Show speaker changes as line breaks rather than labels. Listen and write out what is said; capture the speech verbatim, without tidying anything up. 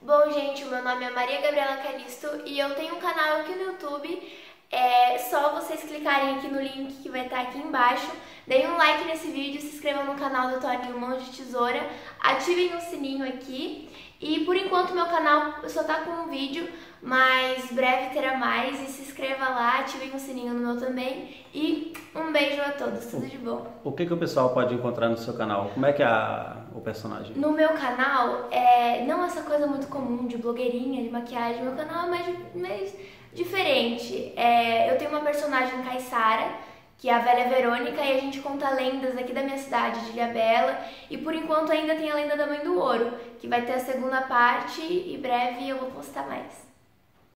Bom, gente, o meu nome é Maria Gabriela Calisto e eu tenho um canal aqui no YouTube. É só vocês clicarem aqui no link que vai estar aqui embaixo. Deem um like nesse vídeo, se inscrevam no canal do Toninho Mãos de Tesoura, ativem o sininho aqui. E por enquanto meu canal só tá com um vídeo, mas breve terá mais. E se inscreva lá, ativem o sininho no meu também. E um beijo a todos, tudo de bom.
O que, que o pessoal pode encontrar no seu canal? Como é que é a, o personagem?
No meu canal, é, não essa coisa muito comum de blogueirinha, de maquiagem. Meu canal é mais, mais diferente. É, eu tenho uma personagem Caissara, que é a velha Verônica, e a gente conta lendas aqui da minha cidade, de Ilhabela. E por enquanto ainda tem a lenda da Mãe do Ouro, que vai ter a segunda parte e breve eu vou postar mais.